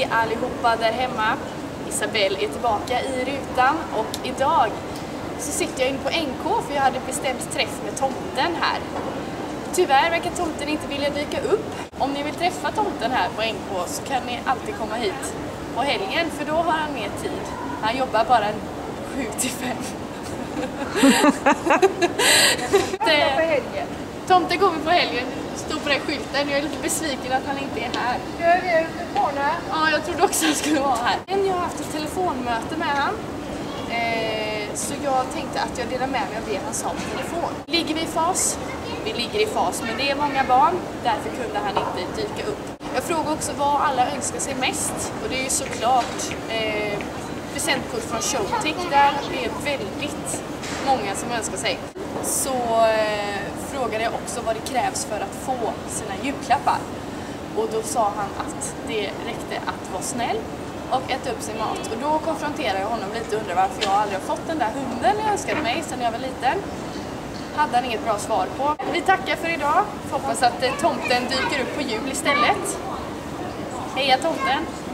allihopa där hemma. Isabelle är tillbaka i rutan och idag så sitter jag inne på NK för jag hade bestämt träff med tomten här. Tyvärr verkar tomten inte vilja dyka upp. Om ni vill träffa tomten här på NK så kan ni alltid komma hit på helgen för då har han mer tid. Han jobbar bara 7-5. Tomten kommer på helgen. Står på den skylten. Jag är lite besviken att han inte är här. Ja, jag trodde också att han skulle vara här. Jag har haft ett telefonmöte med han. Så jag tänkte att jag delar med mig av det han sa på telefon. Ligger vi i fas? Vi ligger i fas, men det är många barn. Därför kunde han inte dyka upp. Jag frågar också vad alla önskar sig mest. Och det är ju såklart presentkort från Showtech. Där är väldigt många som önskar sig. Så frågade jag också vad det krävs för att få sina julklappar. Och då sa han att det räckte att vara snäll och äta upp sin mat. Och då konfronterade jag honom lite och undrade varför jag aldrig har fått den där hunden jag önskade mig sedan jag var liten. Hade han inget bra svar på. Vi tackar för idag. Hoppas att tomten dyker upp på jul istället. Heja tomten!